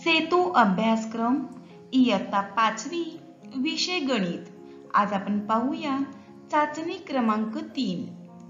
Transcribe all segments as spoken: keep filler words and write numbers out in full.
सेतू अभ्यासक्रम इयत्ता पाचवी विषय गणित। आज आपण पाहूया चाचणी क्रमांक तीन।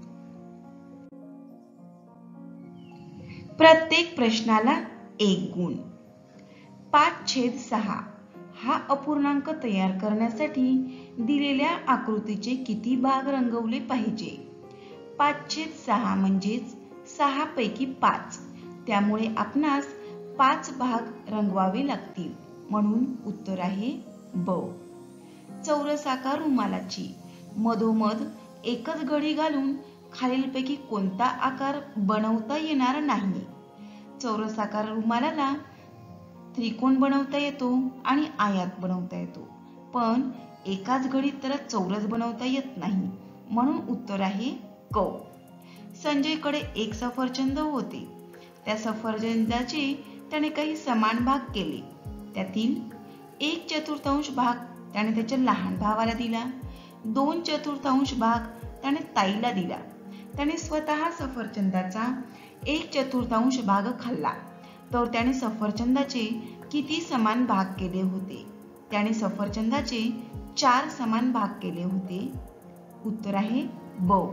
प्रत्येक प्रश्नाला एक गुण। पाच छेद सहा हा अपूर्णांक तयार करण्यासाठी दिलेल्या आकृतीचे किती भाग रंगवले पाहिजे? पाच छेद सहा म्हणजेच सहा पैकी पाच, त्यामुळे आपणास पाच भाग रंगवावे लागतील, म्हणून उत्तर आहे ब। चौरसाकार रुमालाची मधोमध एकच घडी घालून खालीलपैकी कोणता आकार बनवता येणार नाही? चौरसाकार रुमालाला त्रिकोण बनवता येतो आणि आयत बनवता येतो, पण एकाच घडीत त्याला चौरस बनवता येत नाही, म्हणून उत्तर आहे क। संजयकडे एक सफरचंद होते, त्या सफरचंदाचे त्याने काही समान भाग केले, त्यातील एक चतुर्थांश भाग त्याने त्याच्या लहान भावाला दिला, दोन चतुर्थांश भाग त्याने ताईला दिला। त्याने स्वतः सफरचंदाचा एक चतुर्थांश भाग खाल्ला, तर त्याने सफरचंदाचे किती समान भाग केले होते? त्याने सफरचंदाचे चार समान भाग केले होते। उत्तर आहे ब।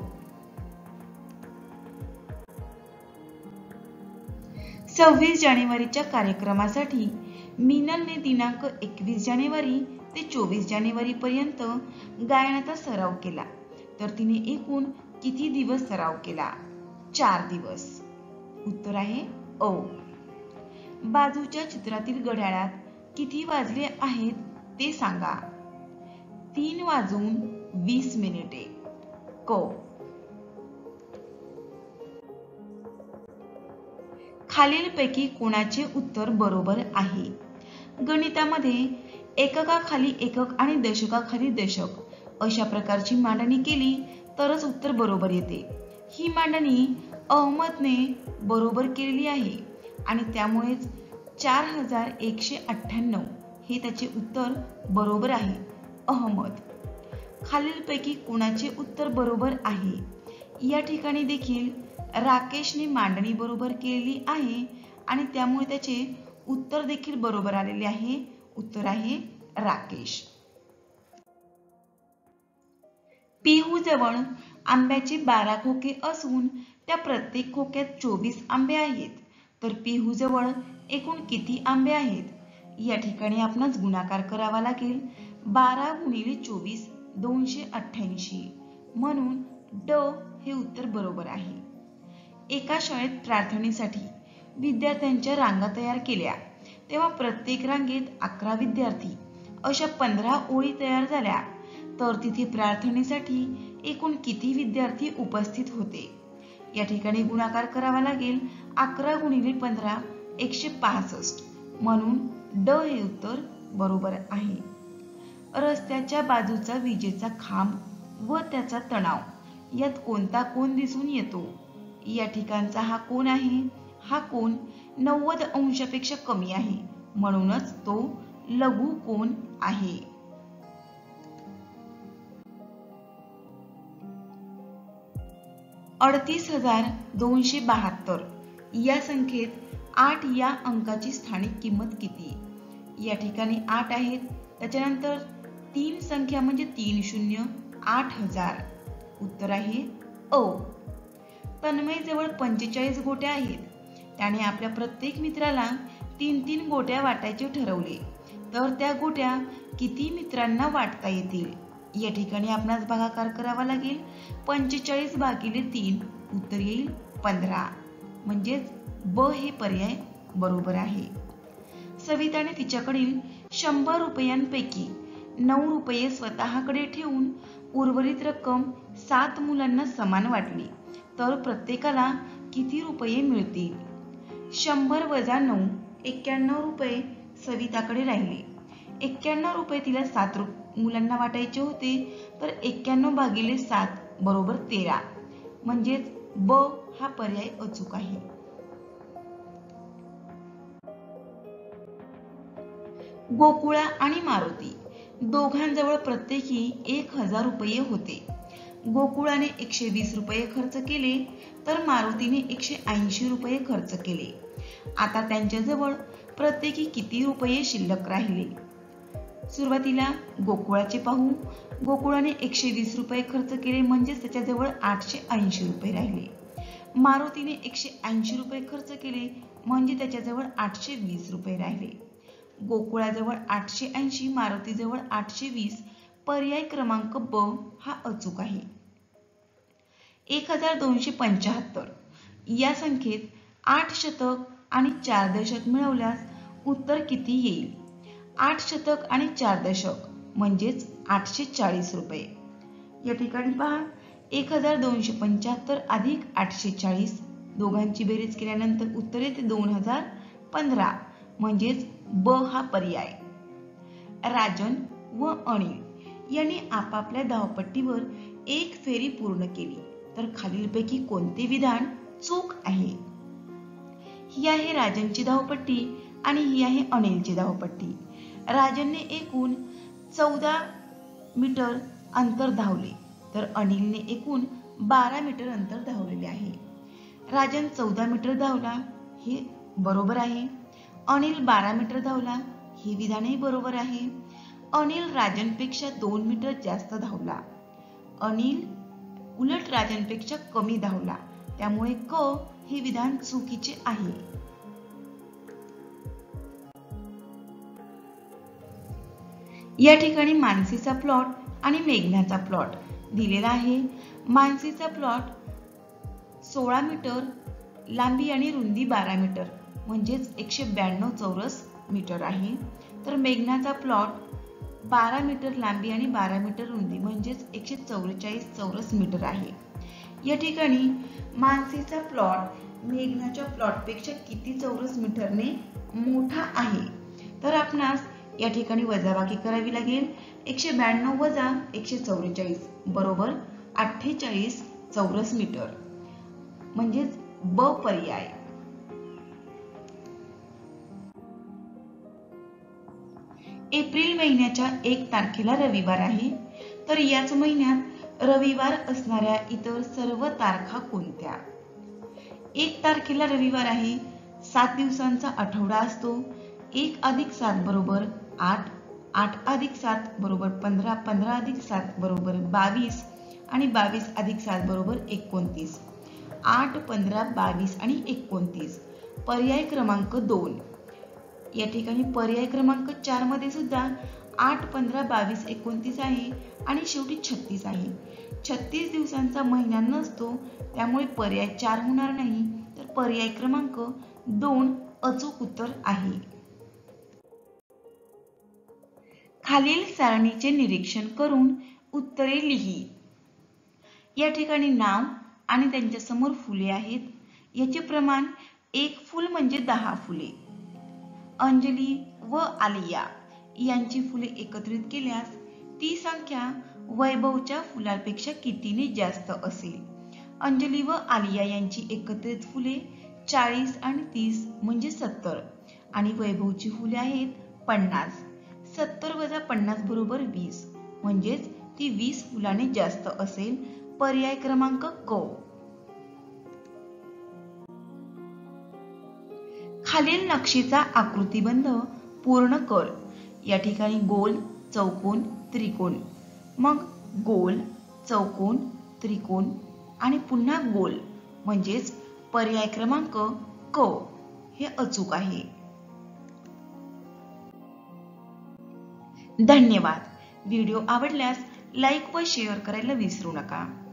सव्वीस जानेवारीच्या कार्यक्रमासाठी मीनलने दिनांक एकवीस जानेवारी ते चोवीस जानेवारी पर्यंत गायनाचा सराव केला, तर तिने एकूण किती दिवस सराव केला? चार दिवस। उत्तर आहे अ। बाजूच्या चित्रातील घड्याळात किती वाजले आहेत ते सांगा? तीन वाजून वीस मिनिटे। क। खालीलपैकी कोणाचे उत्तर बरोबर आहे? गणितामध्ये एककाखाली एकक आणि दशकाखाली दशक अशा प्रकारची मांडणी केली तरच उत्तर बरोबर येते। ही मांडणी अहमदने बरोबर केलेली आहे आणि त्यामुळेच चार हजार एकशे अठ्ठ्याण्णव हे त्याचे उत्तर बरोबर आहे। अहमद। खालीलपैकी कोणाचे उत्तर बरोबर आहे? या ठिकाणी देखील राकेशने मांडणी बरोबर केलेली आहे आणि त्यामुळे त्याचे उत्तर देखील बरोबर आलेले आहे। उत्तर आहे राकेश। पिहू जवळ आंब्याचे बारा खोके असून त्या प्रत्येक खोक्यात चोवीस आंबे आहेत, तर पिहू जवळ एकूण किती आंबे आहेत? या ठिकाणी आपणास गुणाकार करावा लागेल। बारा गुणिले चोवीस दोनशे अठ्ठ्याऐंशी, म्हणून ड हे उत्तर बरोबर आहे। एका शाळेत प्रार्थनेसाठी विद्यार्थ्यांच्या रांगा तयार केल्या, तेव्हा प्रत्येक रांगेत अकरा विद्यार्थी अशा पंधरा ओळी तयार झाल्या, तर तिथे प्रार्थनेसाठी एकूण किती विद्यार्थी उपस्थित होते? या ठिकाणी गुणाकार करावा लागेल। अकरा गुणिले पंधरा एकशे पासष्ट, म्हणून ड हे उत्तर बरोबर आहे। रस्त्याच्या बाजूचा विजेचा खांब व त्याचा तणाव यात कोणता कोन दिसून येतो? या ठिकाणचा हा कोन आहे, हा कोन नव्वद अंशापेक्षा कमी आहे, म्हणूनच तो लघु कोन आहे। अडतीस हजार दोनशे बहात्तर या संख्येत आठ या अंकाची स्थानिक किंमत किती? या ठिकाणी आठ आहेत, त्याच्यानंतर तीन संख्या म्हणजे तीन शून्य आठ हजार। उत्तर आहे अ। तन्मय जवळ पंचेचाळीस गोट्या आहेत, त्याने आपल्या प्रत्येक मित्राला तीन तीन गोट्या वाटायचे ठरवले, तर त्या गोट्या किती मित्रांना वाटता येतील? या ठिकाणी आपणास भागाकार करावा लागेल। पंचेचाळीस भागिले तीन उत्तर येईल पंधरा, म्हणजेच ब हे पर्याय बरोबर आहे। सविताने तिच्याकडील शंभर रुपयांपैकी नऊ रुपये स्वतःकडे ठेवून उर्वरित रक्कम सात मुलांना समान वाटली, तर प्रत्येकाला किती रुपये मिळतील? शंभर वजा नऊ एक्क्याण्णव रुपये सविताकडे राहिले। एक्क्याण्णव रुपये तिला सात मुलांना वाटायचे होते, तर एक्क्याण्णव भागिले सात बरोबर तेरा, म्हणजेच ब हा पर्याय अचूक आहे। गोकुळा आणि मारुती दोघांजवळ प्रत्येकी एक हजार रुपये होते। गोकुळाने एकशे वीस रुपये खर्च केले, तर मारुतीने एकशे ऐंशी रुपये खर्च केले। आता त्यांच्याजवळ प्रत्येकी किती रुपये शिल्लक राहिले? सुरुवातीला गोकुळाचे पाहू. गोकुळाने एकशे वीस रुपये खर्च केले म्हणजेच त्याच्याजवळ आठशे ऐंशी रुपये राहिले. मारुतीने एकशे ऐंशी रुपये खर्च केले म्हणजे त्याच्याजवळ आठशे वीस रुपये राहिले. गोकुळाजवळ आठशे ऐंशी, मारुतीजवळ आठशे वीस. पर्याय क्रमांक ब हा अचूक आहे. एक हजार दोनशे पंच्याहत्तर या संख्येत आठ शतक आणि चार दशक मिळवल्यास उत्तर किती येईल? आठ शतक आणि चार दशक म्हणजेच आठशे चाळीस रुपये. या ठिकाणी पहा, एक हजार दोनशे पंच्याहत्तर अधिक आठशे चाळीस दोघांची बेरीज केल्यानंतर उत्तर येते दोन हजार पंधरा म्हणजेच ब हा पर्याय. राजन व अनिल यांनी आपापल्या धावपट्टीवर एक फेरी पूर्ण केली तर खालीलपैकी कोणते विधान चूक आहे? ही आहे राजनची धावपट्टी आणि ही आहे अनिलची धावपट्टी. राजनने एकूण चौदा मीटर अंतर धावले तर अनिलने एकूण बारा मीटर अंतर धावलेले आहे. राजन चौदा मीटर धावला हे बरोबर आहे. अनिल बारा मीटर धावला हे विधानही बरोबर आहे. अनिल राजनपेक्षा दोन मीटर जास्त धावला. अनिल उलट राजनपेक्षा कमी धावला, त्यामुळे क हे विधान चुकीचे आहे. या ठिकाणी मानसीचा प्लॉट आणि मेघनाचा प्लॉट दिलेला आहे. मानसीचा प्लॉट सोळा मीटर लांबी आणि रुंदी बारा मीटर म्हणजेच एकशे ब्याण्णव चौरस मीटर आहे. तर मेघनाचा प्लॉट बारा मीटर लांबी आणि बारा मीटर रुंदी म्हणजेच एकशे चौवेचाळीस चौरस मीटर आहे. या ठिकाणी मानसीचा प्लॉट मेघनाच्या प्लॉटपेक्षा किती चौरस मीटरने मोठा आहे? तर आपणास या ठिकाणी वजाबाकी करावी लागेल. एकशे ब्याण्णव वजा एकशे चौवेचाळीस बरोबर अठ्ठेचाळीस चौरस मीटर म्हणजेच ब पर्याय. एप्रिल महिन्याच्या एक तारखेला रविवार आहे तर याच महिन्यात रविवार असणाऱ्या इतर सर्व तारखा कोणत्या? एक तारखेला रविवार आहे. सात दिवसांचा आठवडा असतो. एक अधिक सात बरोबर आठ, आठ अधिक सात बरोबर पंधरा, पंधरा अधिक सात बरोबर बावीस आणि बावीस अधिक सात बरोबर एकोणतीस. आठ, पंधरा, बावीस आणि एकोणतीस. पर्याय क्रमांक दोन. या ठिकाणी पर्याय क्रमांक चार मध्ये सुद्धा आठ, पंधरा, बावीस, एकोणतीस आहे आणि शेवटी छत्तीस आहे. छत्तीस दिवसांचा महिना नसतो, त्यामुळे पर्याय चार होणार नाही, तर पर्याय क्रमांक दोन अचूक उत्तर आहे. खालील सारणीचे निरीक्षण करून उत्तरे लिही. या ठिकाणी नाव आणि त्यांच्या समोर फुले आहेत. याचे प्रमाण एक फूल म्हणजे दहा फुले. अंजली व आलिया यांची फुले एकत्रित केल्यास ती संख्या वैभवच्या फुलापेक्षा कितीने जास्त असेल? अंजली व आलिया यांची एकत्रित फुले चाळीस आणि तीस म्हणजे सत्तर आणि वैभवची फुले आहेत पन्नास. सत्तर वजा पन्नास बरोबर वीस म्हणजेच ती वीस फुलाने जास्त असेल. पर्याय क्रमांक क. खालील नक्षीचा आकृतिबंध पूर्ण कर. या ठिकाणी गोल, चौकोन, त्रिकोण, मग गोल, चौकोन, त्रिकोण आणि पुन्हा गोल म्हणजेच पर्याय क्रमांक क हे अचूक आहे. धन्यवाद. व्हिडिओ आवडल्यास लाईक व शेअर करायला विसरू नका.